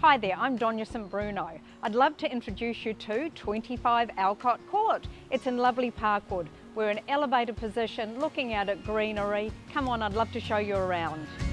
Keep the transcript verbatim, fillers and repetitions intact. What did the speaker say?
Hi there, I'm Donya Saint Bruno. I'd love to introduce you to twenty-five Alcott Court. It's in lovely Parkwood. We're in elevated position looking out at greenery. Come on, I'd love to show you around.